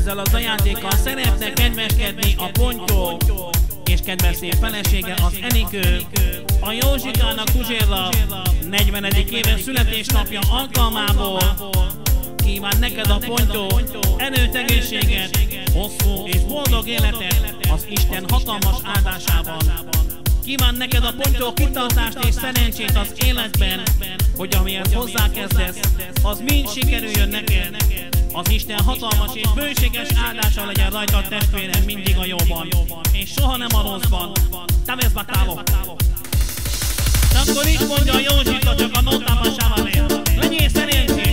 ezzel az ajándékkal szeretne kedveskedni a Pontyó és kedves szép felesége az Enikő. A Józsikának Tuzsérra 40. éves születésnapja alkalmából kíván neked a Pontyó erőt, egészséget, hosszú és boldog életet az Isten hatalmas áldásában. Kíván neked a Pontyó kitartást és szerencsét az életben, hogy amihez hozzákezdesz, az mind sikerüljön neked. Az Isten hatalmas és bőséges áldása legyen rajtad, testvérem, mindig a jóban, és soha nem a rosszban. Te vesz batáló! De akkor is mondja a Józsika, csak a notában sávalél. Legyél szerencsés!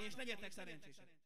és legyetek szerencsések!